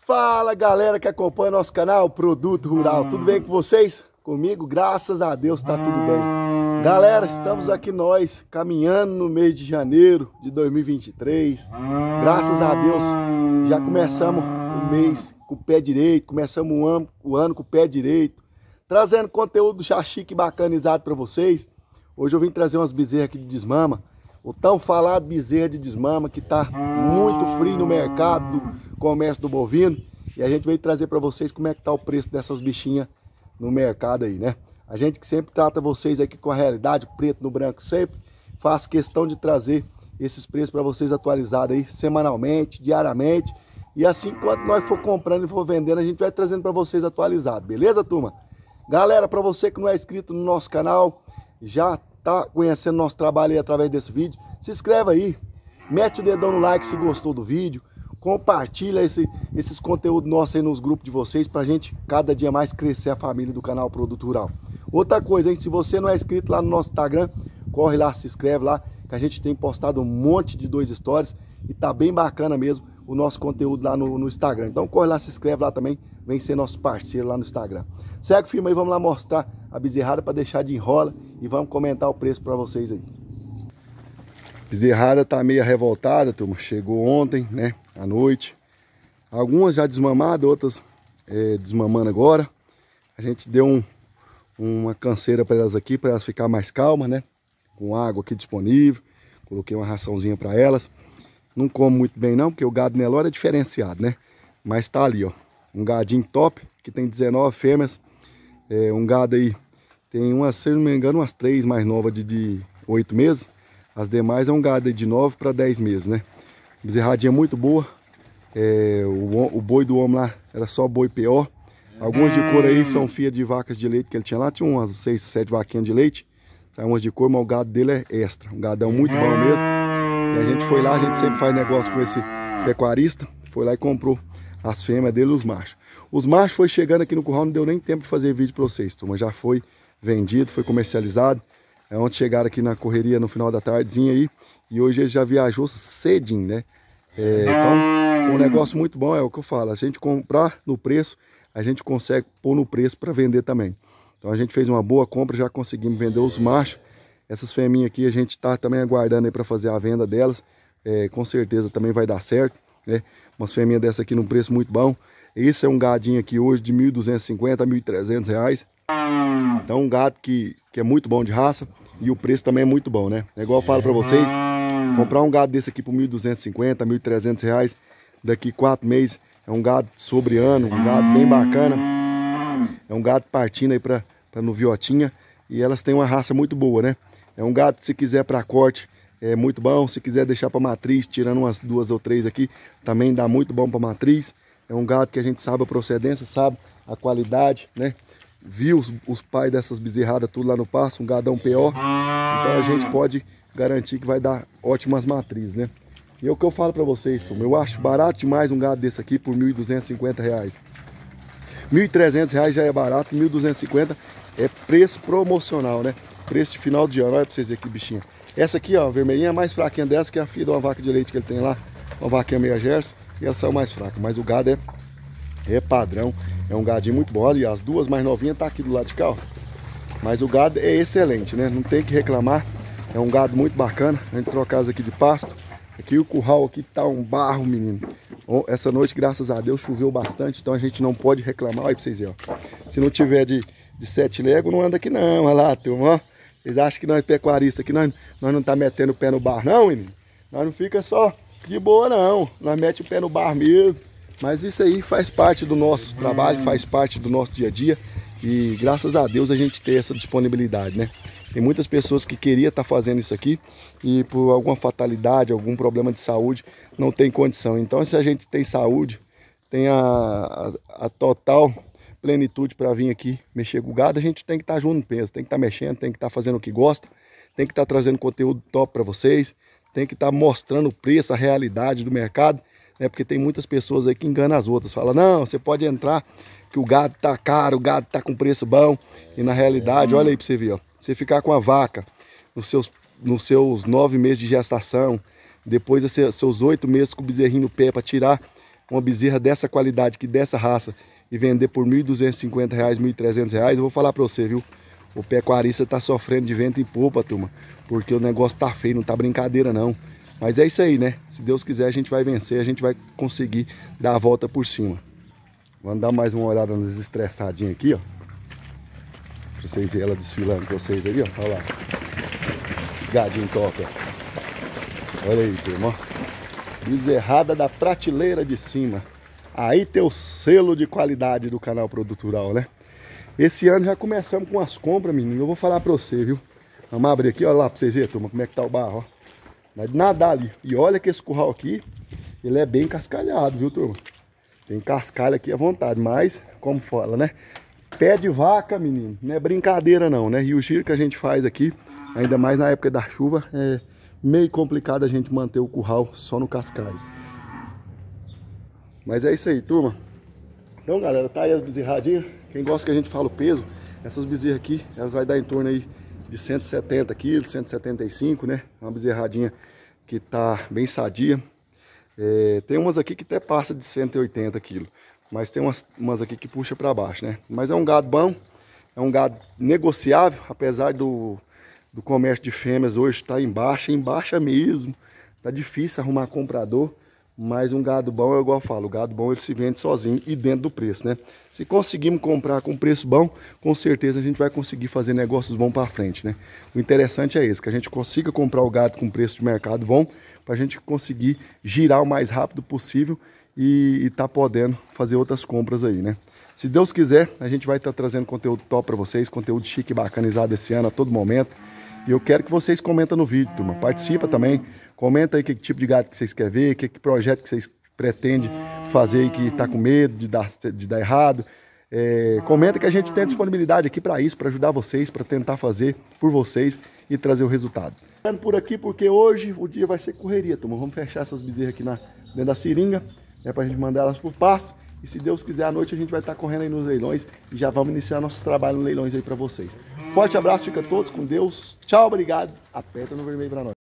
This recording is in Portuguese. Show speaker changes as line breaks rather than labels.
Fala galera que acompanha nosso canal Produto Rural, tudo bem com vocês? Comigo, graças a Deus, tá tudo bem. Galera, estamos aqui nós caminhando no mês de janeiro de 2023. Graças a Deus já começamos o mês com o pé direito, começamos o ano com o pé direito, trazendo conteúdo já chique e bacanizado para vocês. Hoje eu vim trazer umas bezerras aqui de desmama, o tão falado bezerra de desmama que tá muito frio no mercado do comércio do bovino, e a gente veio trazer para vocês como é que tá o preço dessas bichinhas no mercado aí, né? A gente que sempre trata vocês aqui com a realidade, preto no branco sempre, faz questão de trazer esses preços para vocês atualizados aí semanalmente, diariamente, e assim quando nós for comprando e for vendendo, a gente vai trazendo para vocês atualizado, beleza, turma? Galera, para você que não é inscrito no nosso canal, já tá conhecendo nosso trabalho aí através desse vídeo, se inscreve aí, mete o dedão no like se gostou do vídeo, compartilha esses conteúdos nossos aí nos grupos de vocês pra gente cada dia mais crescer a família do canal Produto Rural. Outra coisa, hein, se você não é inscrito lá no nosso Instagram, corre lá, se inscreve lá, que a gente tem postado um monte de stories e tá bem bacana mesmo o nosso conteúdo lá no Instagram. Então corre lá, se inscreve lá também, vem ser nosso parceiro lá no Instagram. Segue o filme aí, vamos lá mostrar a bezerrada para deixar de enrola e vamos comentar o preço para vocês aí. Bezerrada tá meio revoltada, turma, chegou ontem, né, à noite. Algumas já desmamadas, outras desmamando agora. A gente deu uma canseira para elas aqui, para elas ficar mais calmas, né, com água aqui disponível. Coloquei uma raçãozinha para elas. Não como muito bem não, porque o gado Nelore é diferenciado, né? Mas tá ali, ó, um gadinho top, que tem 19 fêmeas. Um gado aí, tem umas, se não me engano, umas 3 mais novas de 8 meses. As demais é um gado aí de 9 para 10 meses, né? Bezerradinha muito boa. O boi do homem lá era só boi PO. Algumas de cor aí são filhas de vacas de leite que ele tinha lá. Tinha umas 6, 7 vaquinhas de leite. Saiu umas de cor, mas o gado dele é extra. Um gadão muito bom mesmo. E a gente foi lá, a gente sempre faz negócio com esse pecuarista. Foi lá e comprou as fêmeas dele e os machos. Os machos foi chegando aqui no curral, não deu nem tempo de fazer vídeo para vocês, turma. Já foi vendido, foi comercializado. Ontem chegaram aqui na correria no final da tardezinha aí. E hoje ele já viajou cedinho, né? Então, um negócio muito bom é o que eu falo. A gente comprar no preço, a gente consegue pôr no preço para vender também. Então a gente fez uma boa compra, já conseguimos vender os machos. Essas fêmeas aqui a gente tá também aguardando aí para fazer a venda delas. Com certeza também vai dar certo, né? Umas fêmeas dessa aqui num preço muito bom. Esse é um gadinho aqui hoje de R$ 1.250 a R$ 1.300. Então um gado que é muito bom de raça e o preço também é muito bom, né? É igual eu falo para vocês, comprar um gado desse aqui por R$ 1.250, R$ 1.300, daqui 4 meses é um gado sobre ano, um gado bem bacana. É um gado partindo aí para no Viotinha e elas têm uma raça muito boa, né? É um gado, se quiser para corte, é muito bom. Se quiser deixar para matriz, tirando umas 2 ou 3 aqui, também dá muito bom para matriz. É um gado que a gente sabe a procedência, sabe a qualidade, né? Viu os pais dessas bezerradas tudo lá no pasto, um gadão PO. Então a gente pode garantir que vai dar ótimas matrizes, né? E é o que eu falo para vocês, turma, eu acho barato demais um gado desse aqui por R$ 1.250. R$ 1.300 já é barato, R$ 1.250 é preço promocional, né? Preço de final de ano. Olha pra vocês verem aqui, bichinha. Essa aqui, ó, a vermelhinha é mais fraquinha dessa, que é a filha de uma vaca de leite que ele tem lá. Uma vaquinha meia gerça, e ela saiu mais fraca. Mas o gado é padrão, é um gadinho muito bom. Olha, as duas mais novinhas tá aqui do lado de cá, ó. Mas o gado é excelente, né? Não tem que reclamar. É um gado muito bacana. A gente trocar as aqui de pasto. Aqui o curral aqui tá um barro, menino. Essa noite, graças a Deus, choveu bastante, então a gente não pode reclamar. Olha pra vocês verem, ó. Se não tiver de 7 léguas, não anda aqui não. Olha lá, turma, ó. Vocês acham que nós pecuaristas aqui, nós não tá metendo o pé no bar não, menino? Nós não fica só de boa não. Nós mete o pé no bar mesmo. Mas isso aí faz parte do nosso trabalho, faz parte do nosso dia a dia. E graças a Deus a gente tem essa disponibilidade, né? Tem muitas pessoas que queriam estar fazendo isso aqui e por alguma fatalidade, algum problema de saúde, não tem condição. Então se a gente tem saúde, tem a total plenitude para vir aqui mexer com o gado, a gente tem que estar junto no peso, tem que estar mexendo, tem que estar fazendo o que gosta, tem que estar trazendo conteúdo top para vocês, tem que estar mostrando o preço, a realidade do mercado, né? Porque tem muitas pessoas aí que enganam as outras, falam, não, você pode entrar que o gado tá caro, o gado tá com preço bom, e na realidade, olha aí para você ver, ó, você ficar com a vaca nos seus 9 meses de gestação, depois seus 8 meses com o bezerrinho no pé para tirar uma bezerra dessa qualidade, que dessa raça, e vender por R$ 1.250, R$ 1.300, eu vou falar pra você, viu? O pecuarista tá sofrendo de vento em popa, turma, porque o negócio tá feio, não tá brincadeira não. Mas é isso aí, né? Se Deus quiser, a gente vai vencer, a gente vai conseguir dar a volta por cima. Vamos dar mais uma olhada nas estressadinhas aqui, ó. Pra vocês verem ela desfilando pra vocês ali, ó. Olha lá. Gadinho top, ó. Olha aí, turma, ó. Bezerrada da prateleira de cima. Aí tem o selo de qualidade do canal Produto Rural, né? Esse ano já começamos com as compras, menino. Eu vou falar pra você, viu? Vamos abrir aqui, olha lá pra vocês verem, turma, como é que tá o barro, ó. Vai nadar ali. E olha que esse curral aqui, ele é bem cascalhado, viu, turma? Tem cascalho aqui à vontade, mas, como fala, né? Pé de vaca, menino, não é brincadeira não, né? E o giro que a gente faz aqui, ainda mais na época da chuva, é meio complicado a gente manter o curral só no cascalho. Mas é isso aí, turma. Então, galera, tá aí as bezerradinhas. Quem gosta que a gente fala o peso, essas bezerras aqui, elas vai dar em torno aí de 170 quilos, 175, né? Uma bezerradinha que tá bem sadia. Tem umas aqui que até passa de 180 quilos, mas tem umas aqui que puxa para baixo, né? Mas é um gado bom, é um gado negociável, apesar do comércio de fêmeas hoje estar em baixa mesmo. Tá difícil arrumar comprador. Mas um gado bom, é igual eu falo, o gado bom ele se vende sozinho e dentro do preço, né? Se conseguirmos comprar com preço bom, com certeza a gente vai conseguir fazer negócios bons para frente, né? O interessante é esse, que a gente consiga comprar o gado com preço de mercado bom, para a gente conseguir girar o mais rápido possível e tá podendo fazer outras compras aí, né? Se Deus quiser, a gente vai estar trazendo conteúdo top para vocês, conteúdo chique e bacanizado esse ano a todo momento. E eu quero que vocês comentem no vídeo, turma. Participa também. Comenta aí que tipo de gado que vocês querem ver, que projeto que vocês pretendem fazer aí que está com medo de dar errado. Comenta que a gente tem disponibilidade aqui para isso, para ajudar vocês, para tentar fazer por vocês e trazer o resultado. Ficando por aqui porque hoje o dia vai ser correria, turma. Vamos fechar essas bezerras aqui dentro da seringa, né, para a gente mandar elas pro pasto. E se Deus quiser, à noite a gente vai estar correndo aí nos leilões e já vamos iniciar nosso trabalho no leilões aí para vocês. Forte abraço, fica todos com Deus. Tchau, obrigado. Aperta no vermelho para nós.